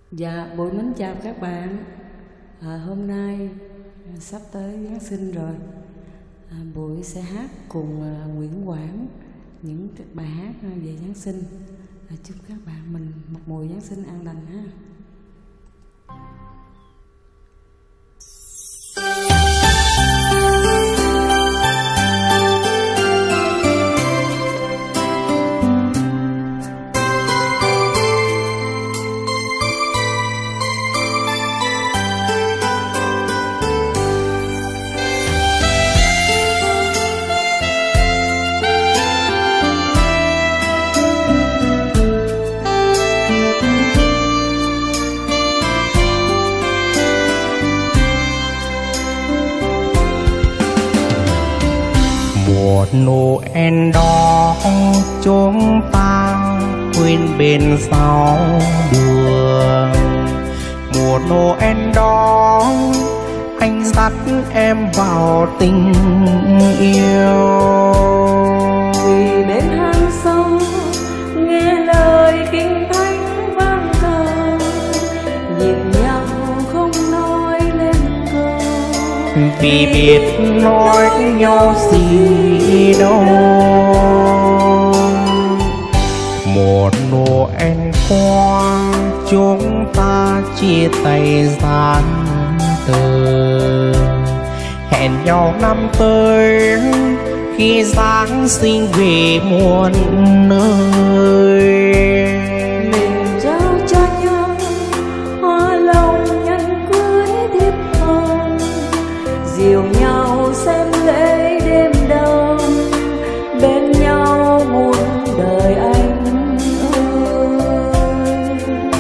Dạ, Bụi mến chào các bạn. Hôm nay sắp tới Giáng sinh rồi. Bụi sẽ hát cùng Nguyễn Quảng những bài hát về Giáng sinh. Chúc các bạn mình một mùa Giáng sinh an lành ha. Mùa Noel đó chúng ta quên bên sau đường. Mùa Noel đó anh dắt em vào tình yêu. Vì bên hang sâu nghe lời kinh thánh vang cầu, nhìn nhau không nói lên câu. Vì biết nói nhau gì đâu. Một Noel qua chúng ta chia tay gian từ, hẹn nhau năm tới khi Giáng sinh về muôn nơi. Mình trao cho nhau hoa lòng nhân cưới thiếp hồng, dìu nhau xem lễ đêm đông, bên nhau muôn đời anh ơi.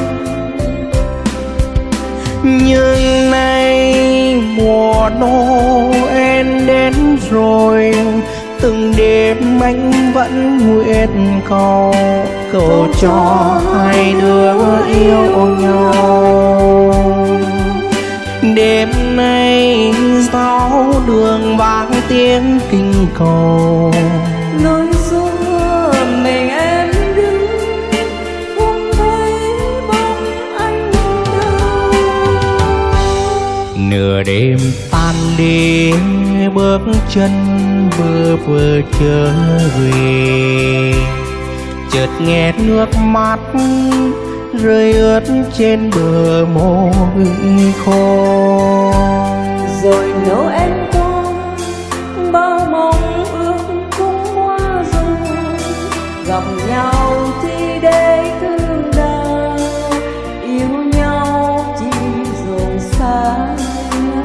Nhưng nay mùa Noel đến rồi, từng đêm anh vẫn nguyện cầu cho hai đứa yêu nhau. Đêm nay giáo đường vang tiếng kinh cầu, nói xưa mình em đứng không thấy bóng anh đâu. nửa đêm tan đi bước chân vừa trở về, chợt nghe nước mắt rơi ướt trên bờ môi khô. Rồi Noel qua bao mong ước cũng hoa rồi, gặp nhau thì để thương đau, yêu nhau chỉ rồi xa nhau.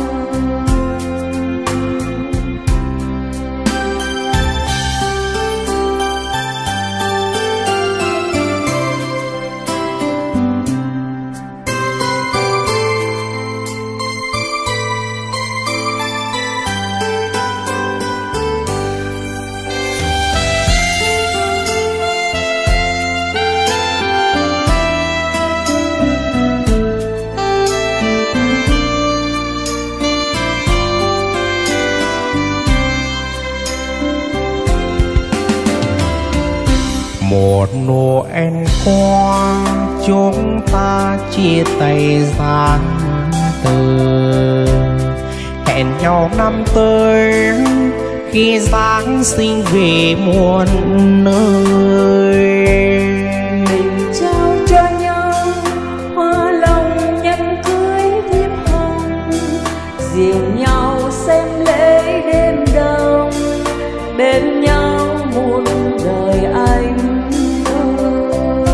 Một Noel qua chúng ta chia tay gian từ, hẹn nhau năm tới khi Giáng sinh về muôn nơi. Mình trao cho nhau hoa lòng nhân cưới thiếp hồng, dìu nhau xem lễ đêm đông, bên nhau muôn đời anh ơi.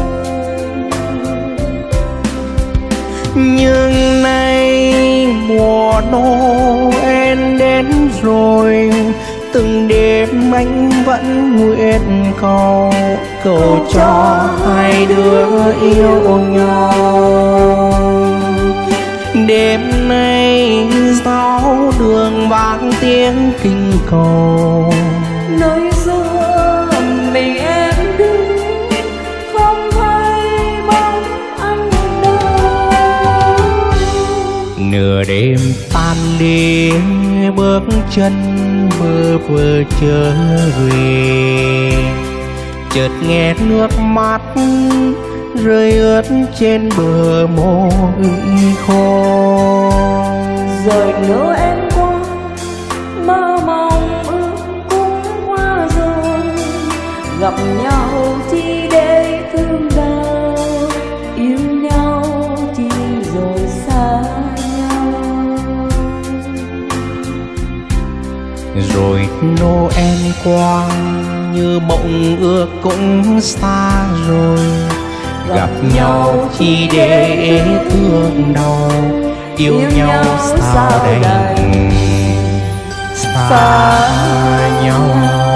Nhưng nay mùa Noel đến rồi, từng đêm anh vẫn nguyện cầu cho hai đứa yêu nhau. Đêm nay giáo đường vang tiếng kinh cầu, Nói xưa mình em đứng không thấy bóng anh đâu. nửa đêm tan đi bước chân vừa trở về, chợt nghe nước mắt rơi ướt trên bờ môi khô. Rồi nếu em qua mơ mộng ước cũng qua rồi, gặp nhau chỉ để thương đau, yêu nhau chỉ rồi xa nhau. Rồi Noel qua như mộng ước cũng xa rồi, gặp nhau chỉ để thương đau, yêu nhau sao đành xa nhau.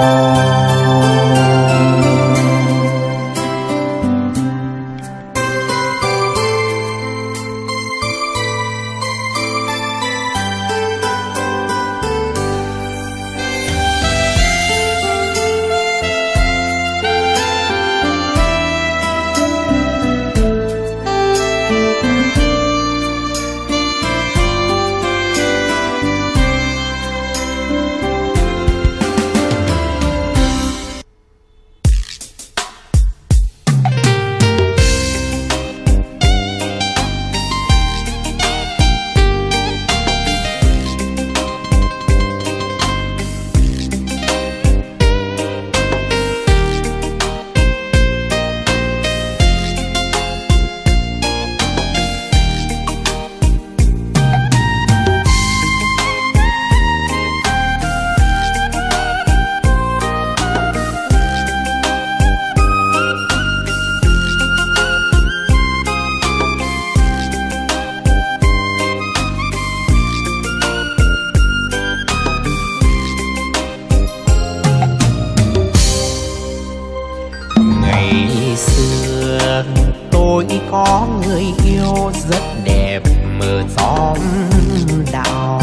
Tôi có người yêu rất đẹp mờ xóm đào,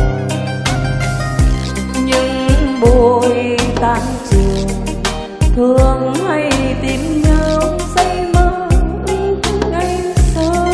nhưng buổi tan trường thường hay tìm nhau say mơ ngày xưa.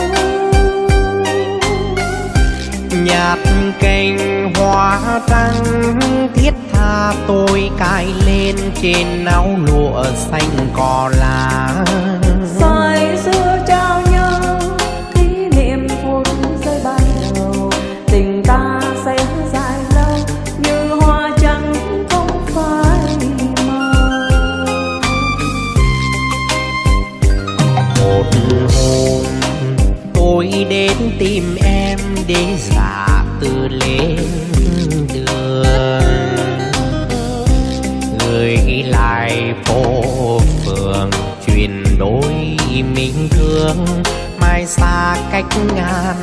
nhạt cành hoa trắng thiết tha tôi cài lên trên áo lụa xanh cỏ lá. Say xưa trao nhau kỷ niệm phút giây ban đầu, tình ta sẽ dài lâu như hoa trắng không phai màu. Một hôm tôi đến tìm em để giả từ lên đường, gửi lại phố phường chuyện đôi mình thương mai xa cách ngàn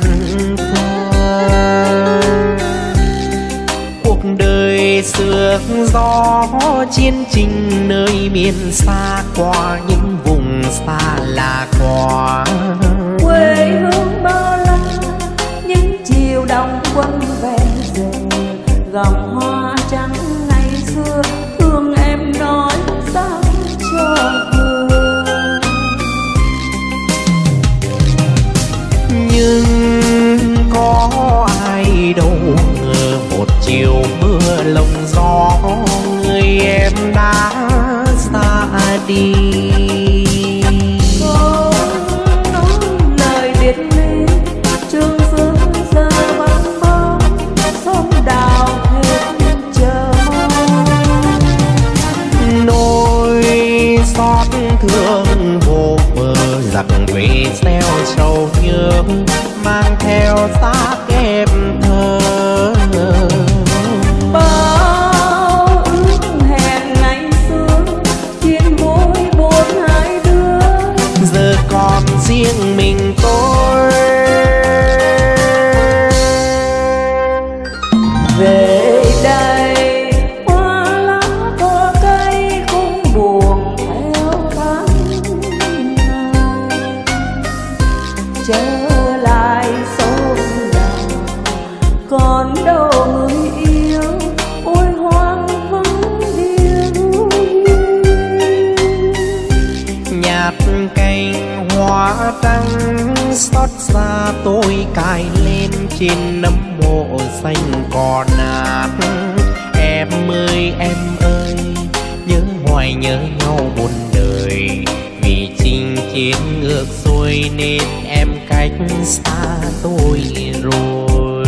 phương. Cuộc đời sương gió chiến tranh nơi miền xa, qua những vùng xa lạ qua Quê hương bao la những chiều đông quân ven rừng, gầm hoa trắng ngày xưa thương em nói sao cho vừa. Nhưng có ai đâu ngờ một chiều mưa lồng gió người em đã xa đi. Xót thương vô bờ giặc về xeo sầu nhớ, mang theo xác em thơ. Bao ước hẹn ngày xưa trên môi bốn hai đứa, giờ còn riêng mình tôi. Về đây hoa lá cỏ cây cũng buồn theo tháng ngày, trở lại sông đào còn đâu người yêu, ôi hoang vắng điều nhạt cành hoa trắng xót xa tôi cài lên trên nấm mộ xanh cỏ nát. Em ơi nhớ hoài nhớ nhau muôn đời, vì chỉ chinh chiến ngược xuôi nên em cách xa tôi rồi.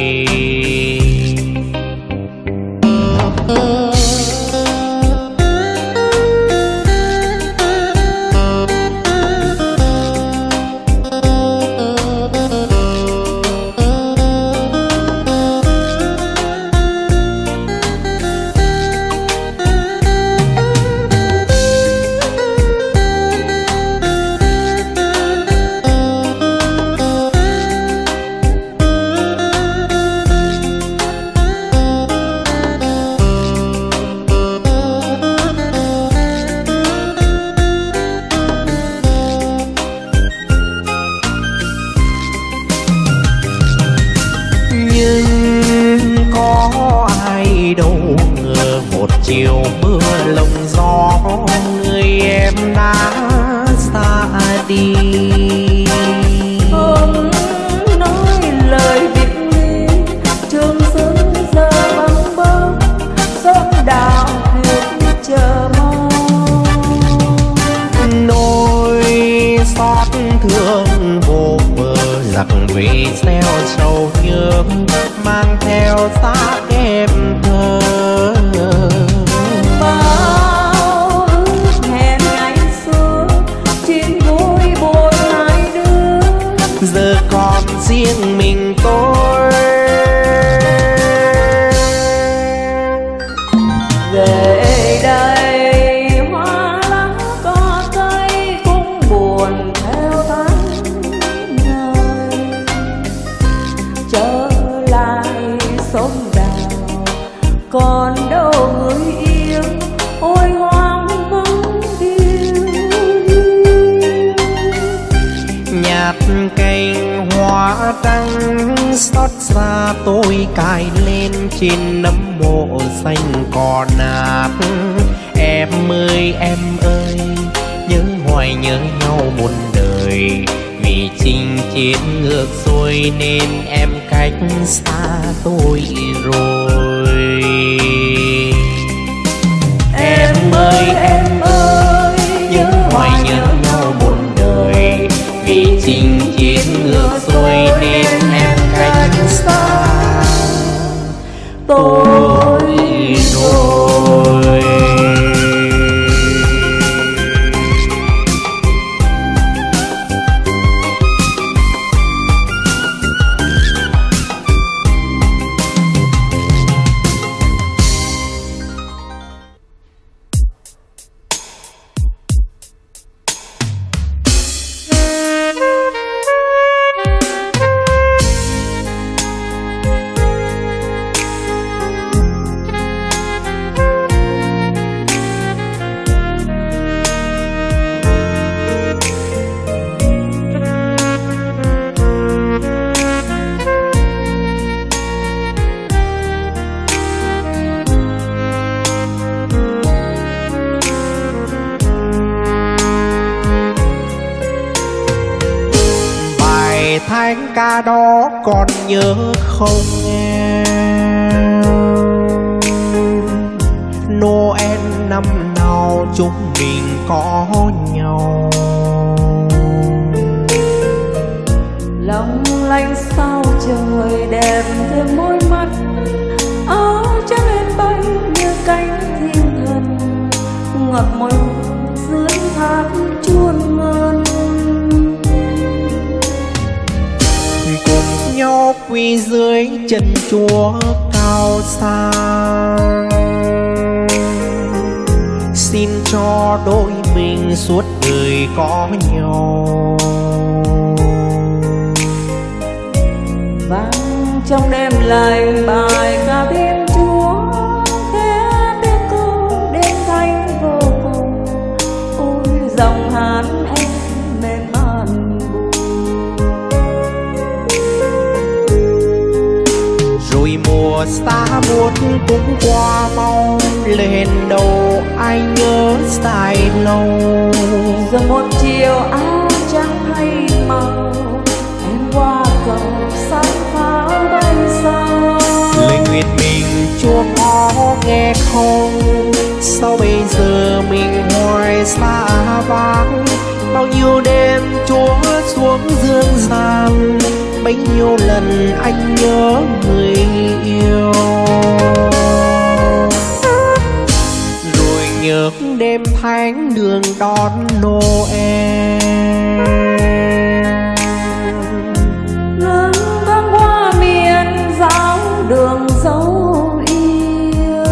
Đâu ngờ một chiều mưa lồng gió người em đã xa đi. Không nói lời biệt ly, trường xuân giờ băng bông, sớm đào thuyền chờ mong. Nỗi xót thương vô bờ giặc về gieo sầu nhớ mang theo xác em thơ. Bao ước hẹn ngày xưa chuyện vui buồn hai đứa, giờ còn riêng mình tôi. Về đây hoa lá có cây cũng buồn theo tháng ngày, trở lại sông đào còn đâu người yêu, ôi hoang vắng điêu. Nhạt cành hoa trắng xót xa tôi cài lên trên nấm mộ xanh cỏ nát. Em ơi nhớ hoài nhớ nhau muôn đời, vì chinh chiến ngược xuôi nên em cách xa tôi rồi. Em ơi nhớ hoài nhớ nhau muôn đời, vì chinh chiến ngược xuôi nên em cách xa tôi rồi. Thánh ca đó còn nhớ không em? Noel năm nào chúng mình có nhau. Long lanh sao trời đẹp thêm môi mắt, áo trắng lên bay như cánh thiên thần, ngập môi dưới thác chuôn ngân. Cùng nhau quỳ dưới chân Chúa cao xa, xin cho đôi mình suốt đời có nhau. Vang trong đêm lành bài ca Thiên Chúa, khẽ tiếng câu đêm thanh vô cùng. Ôi dòng hát em mềm man buồn. Rồi mùa xa buốt cũng qua mau, lên đầu anh nhớ dài lâu. Giờ một chiều áo trắng hay màu, em qua cầu sắp pháo bay xa. Lời nguyện mình Chúa có nghe không? Sao bây giờ mình hoài xa vắng, bao nhiêu đêm Chúa xuống dương gian, bấy nhiêu lần anh nhớ người yêu. Rồi nhớ đêm thánh đường đón Noel. Nắng thoáng qua miền giáo đường dấu yêu.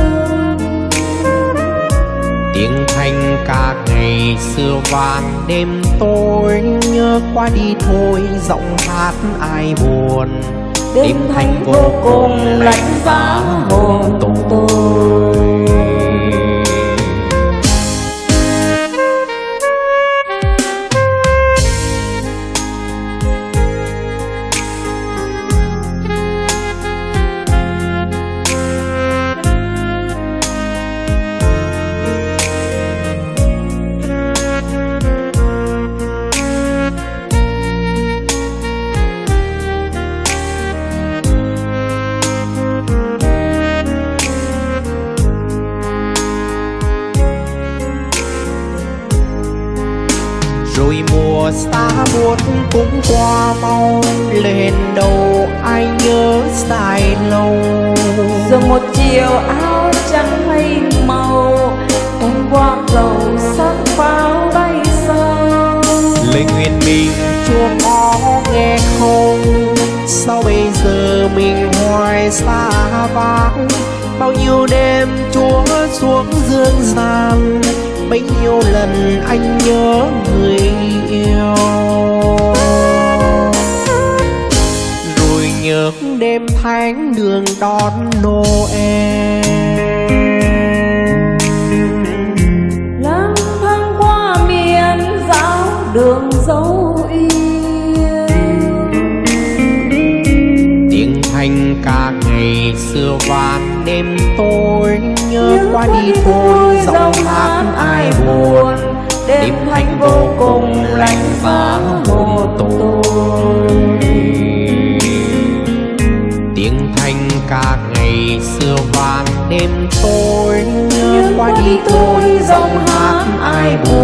Tiếng thanh ca ngày xưa vang đêm tối, nhớ qua đi thôi giọng hát ai buồn. Đêm thanh vô cùng lạnh giá hồn tôi. Rồi mùa xa buốt cũng qua mau, lên đầu ai nhớ dài lâu. Giờ một chiều áo trắng mây màu, em qua cầu sắc pháo bay sâu. Lời nguyện mình Chúa có nghe không? Sao bây giờ mình hoài xa vắng? Bao nhiêu đêm Chúa xuống dương gian, bấy nhiêu lần anh nhớ người yêu. Rồi nhớ đêm thánh đường đón Noel. Lang thang qua miền giáo đường dấu yêu. Tiếng thanh ca ngày xưa vang đêm tối, nhớ qua đi thôi giọng hát ai buồn. Đêm thanh vô cùng lạnh giá hồn tôi. Tiếng thanh ca ngày xưa vang đêm tối, nhớ qua đi thôi giọng hát ai buồn.